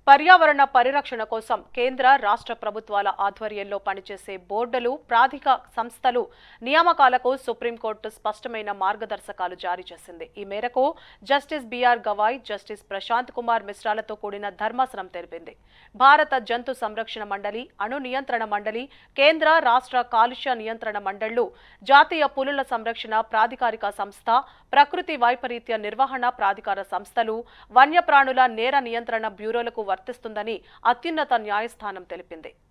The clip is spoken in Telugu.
పర్యావరణ పరిరక్షణ కోసం కేంద్ర రాష్ట్ర ప్రభుత్వాల ఆధ్వర్యంలో పనిచేసే బోర్డులు, ప్రాధికార సంస్థలు నియామకాలకు సుప్రీంకోర్టు స్పష్టమైన మార్గదర్శకాలు జారీ చేసింది. ఈ మేరకు Justice B R Gavai, Justice Prashant Kumar మిశ్రాలతో కూడిన ధర్మాసనం తెలిపింది. భారత జంతు సంరక్షణ మండలి, అణు నియంత్రణ మండలి, కేంద్ర రాష్ట్ర కాలుష్య నియంత్రణ మండళ్లు, జాతీయ పులుల సంరక్షణ ప్రాధికారిక సంస్థ, ప్రకృతి వైపరీత్య నిర్వహణ ప్రాధికార సంస్థలు, వన్యప్రాణుల నేర నియంత్రణ బ్యూరోలకు వర్తిస్తుందని అత్యున్నత న్యాయస్థానం తెలిపింది.